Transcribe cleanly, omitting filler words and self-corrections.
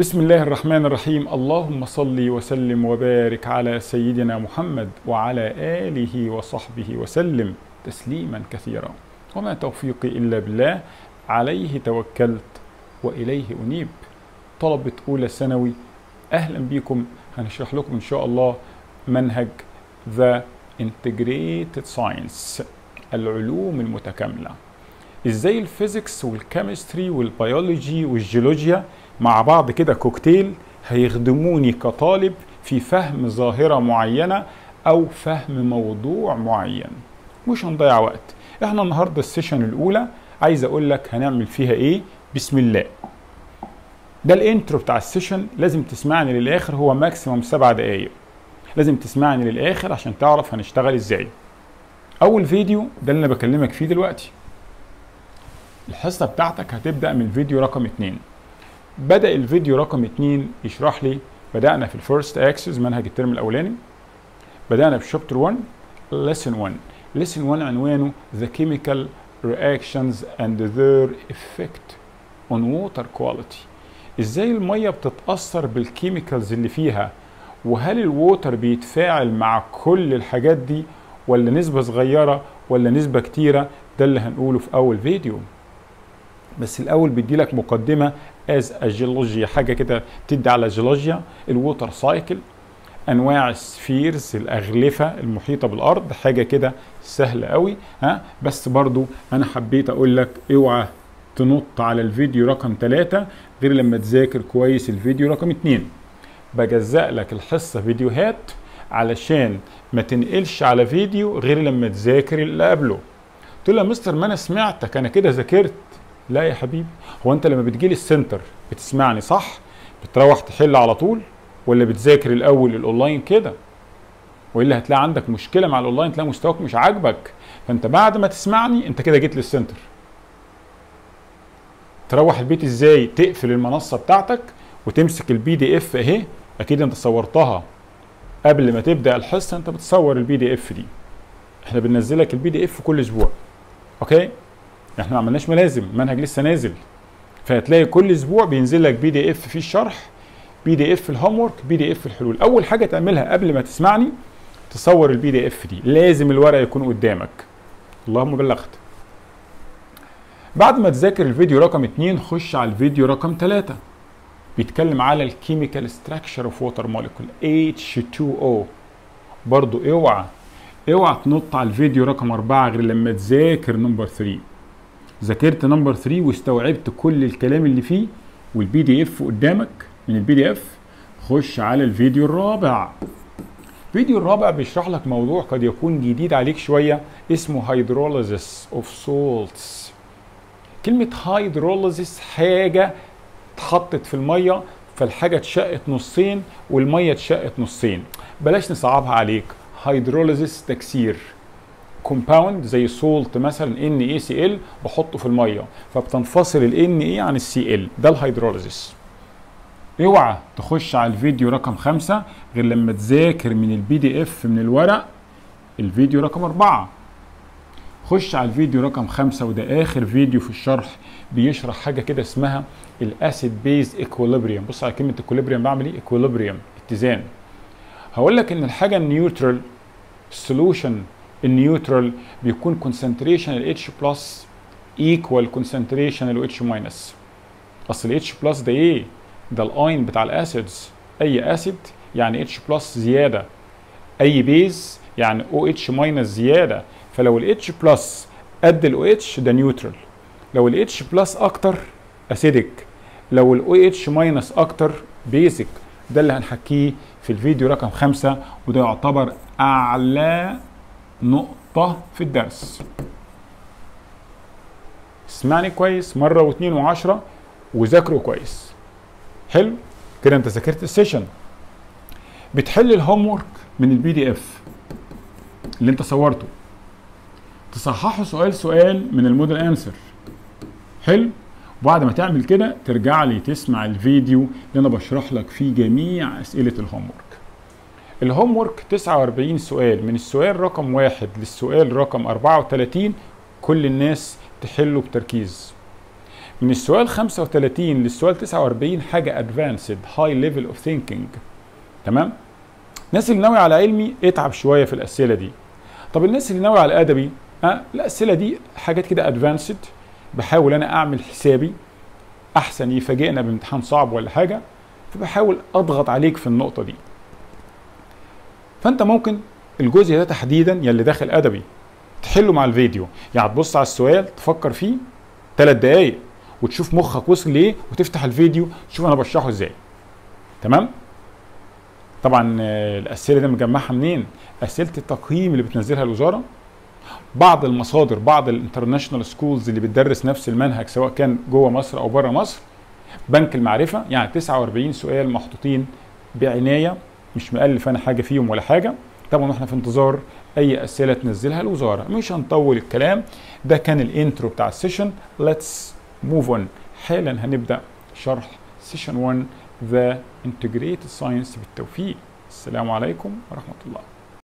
بسم الله الرحمن الرحيم. اللهم صل وسلم وبارك على سيدنا محمد وعلى آله وصحبه وسلم تسليما كثيرا. وما توفيقي إلا بالله، عليه توكلت وإليه أنيب. طلبة أولى ثانوي، أهلا بكم. هنشرح لكم إن شاء الله منهج The Integrated Science، العلوم المتكاملة. إزاي الفيزيكس والكيمستري والبيولوجي والجيولوجيا مع بعض كده كوكتيل هيخدموني كطالب في فهم ظاهرة معينة أو فهم موضوع معين. مش هنضيع وقت. احنا النهاردة السيشن الأولى عايز أقول لك هنعمل فيها إيه. بسم الله. ده الانترو بتاع السيشن، لازم تسمعني للآخر، هو ماكسيموم 7 دقايق. لازم تسمعني للآخر عشان تعرف هنشتغل إزاي. أول فيديو ده اللي أنا بكلمك فيه دلوقتي. الحصة بتاعتك هتبدأ من فيديو رقم 2. بدأ الفيديو رقم 2 يشرح لي، بدأنا في الفيرست اكسس منهج الترم الأولاني. بدأنا بشابتر 1 lesson 1. lesson 1 عنوانه The Chemical Reactions and Their Effect on Water Quality. ازاي المية بتتأثر بالكيميكالز اللي فيها، وهل الووتر بيتفاعل مع كل الحاجات دي ولا نسبة صغيرة ولا نسبة كتيرة. ده اللي هنقوله في أول فيديو. بس الأول بدي لك مقدمة از جيولوجيا، حاجة كده تدي على جيولوجيا الووتر سايكل، أنواع السفيرز الأغلفة المحيطة بالأرض، حاجة كده سهلة قوي. بس برضو أنا حبيت أقول لك اوعى تنط على الفيديو رقم 3 غير لما تذاكر كويس الفيديو رقم 2. بجزأ لك الحصة فيديوهات علشان ما تنقلش على فيديو غير لما تذاكر اللي قبله. تقول له يا مستر ما أنا سمعتك، أنا كده ذاكرت. لا يا حبيبي، هو انت لما بتجيلي السنتر بتسمعني صح؟ بتروح تحل على طول ولا بتذاكر الاول الاونلاين كده؟ والا هتلاقي عندك مشكله مع الاونلاين، تلاقي مستواك مش عاجبك. فانت بعد ما تسمعني انت كده جيت للسنتر. تروح البيت ازاي؟ تقفل المنصه بتاعتك وتمسك البي دي اف اهي، اكيد انت صورتها قبل ما تبدا الحصه. انت بتصور البي دي اف دي، احنا بننزلك البي دي اف كل اسبوع. اوكي، احنا ما عملناش ملازم، منهج لسه نازل، فهتلاقي كل اسبوع بينزل لك بي دي اف فيه الشرح، بي دي اف الهوم ورك، بي دي اف الحلول. اول حاجه تعملها قبل ما تسمعني تصور البي دي اف دي، لازم الورق يكون قدامك. اللهم بلغت. بعد ما تذاكر الفيديو رقم 2 خش على الفيديو رقم 3، بيتكلم على الكيميكال ستراكشر اوف ووتر موليكول H2O. برضو اوعى تنط على الفيديو رقم 4 غير لما تذاكر نمبر 3. ذاكرت نمبر 3 واستوعبت كل الكلام اللي فيه والبي دي اف قدامك، من البي دي اف خش على الفيديو الرابع. الفيديو الرابع بيشرح لك موضوع قد يكون جديد عليك شويه، اسمه هيدروليزيس اوف سولتس. كلمه هيدروليزيس حاجه اتحطت في الميه، فالحاجه اتشقت نصين والميه اتشقت نصين. بلاش نصعبها عليك. هيدروليزيس تكسير كومباوند زي سولت مثلا NaCl بحطه في الميه فبتنفصل ال Na عن الCl، ده الهيدروليزيس. اوعى تخش على الفيديو رقم 5 غير لما تذاكر من البي دي اف من الورق الفيديو رقم 4. خش على الفيديو رقم 5 وده اخر فيديو في الشرح، بيشرح حاجه كده اسمها الاسيد بيز ايكوليبريم. بص على كلمه ايكوليبريم، بعمل ايه؟ ايكوليبريم، اتزان. هقول لك ان الحاجه النيوترال السولوشن النيوترال بيكون كونسنتريشن ال H بلس ايكوال كونسنتريشن ال H ماينس. اصل ال H بلس ده ايه؟ ده الاين بتاع الاسيدز. اي اسيد يعني H بلس زياده، اي بيز يعني OH ماينس زياده. فلو ال H بلس قد ال OH ده نيوترال، لو ال H بلس اكتر اسيدك، لو ال OH ماينس اكتر بيزك. ده اللي هنحكيه في الفيديو رقم 5، وده يعتبر اعلى نقطة في الدرس. اسمعني كويس مرة واثنين وعشرة وذاكره كويس. حلو كده، انت ذاكرت السيشن. بتحل الهوم ورك من البي دي اف اللي انت صورته، تصححه سؤال من الموديل انسر. حلو، وبعد ما تعمل كده ترجع لي تسمع الفيديو اللي انا بشرح لك فيه جميع اسئلة الهوم ورك. الهوم ورك 49 سؤال، من السؤال رقم 1 للسؤال رقم 34 كل الناس تحله بتركيز. من السؤال 35 للسؤال 49 حاجه ادفانسد هاي ليفل اوف ثينكينج. تمام؟ الناس اللي ناوي على علمي اتعب شويه في الاسئله دي. طب الناس اللي ناوي على ادبي الاسئله دي حاجات كده ادفانسد، بحاول انا اعمل حسابي احسن يفاجئنا بامتحان صعب ولا حاجه، فبحاول اضغط عليك في النقطه دي. فانت ممكن الجزء ده تحديدا يلي داخل ادبي تحله مع الفيديو، يعني تبص على السؤال تفكر فيه 3 دقايق وتشوف مخك وصل ليه، وتفتح الفيديو تشوف انا بشرحه ازاي. تمام؟ طبعا الاسئله دي مجمعها منين؟ اسئله التقييم اللي بتنزلها الوزاره، بعض المصادر، بعض الانترناشونال سكولز اللي بتدرس نفس المنهج سواء كان جوه مصر او بره مصر، بنك المعرفه، يعني 49 سؤال محطوطين بعنايه، مش مؤلف انا حاجه فيهم ولا حاجه. طبعا احنا في انتظار اي اسئله تنزلها الوزاره، مش هنطول الكلام. ده كان الانترو بتاع السيشن. ليتس موف اون. حالا هنبدا شرح سيشن 1 ذا انتجريتد ساينس بالتوفيق. السلام عليكم ورحمه الله.